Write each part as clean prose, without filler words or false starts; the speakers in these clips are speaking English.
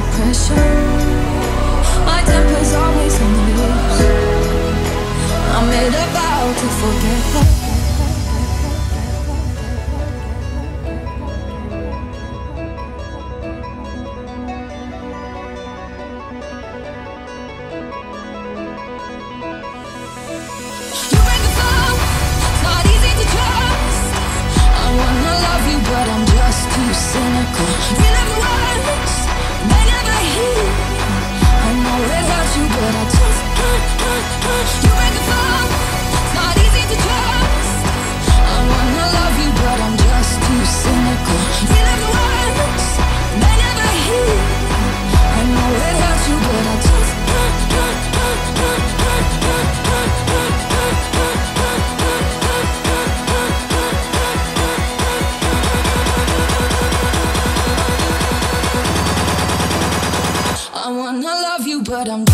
pressure. My temper's always on the loose. I made a vow to forget her. But I'm just too cynical. You never once, they never hear. I know it hurts you, but I just can't. You break the fall, it's not easy to trust. I wanna love you, but I'm just too cynical. You never once, they never hear. I know it hurts you, but I just can't. I wanna love you, but I'm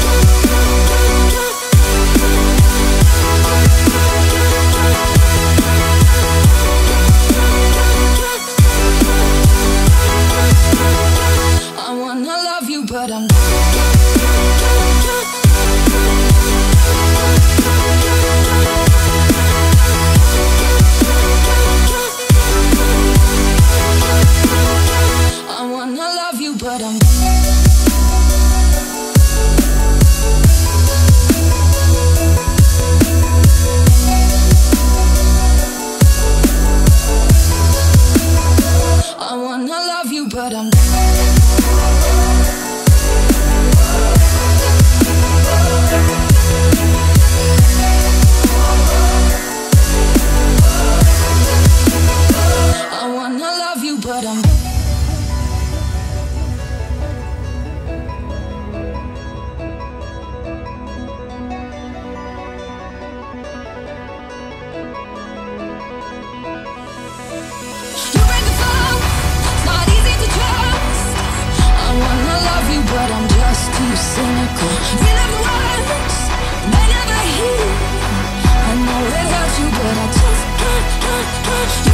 I wanna love you, but I'm I wanna love you, but I'm I wanna love you, but I'm I wanna love you, but I'm but I'm just too cynical. You never once, they never hear. I know it hurts you, but I just can't.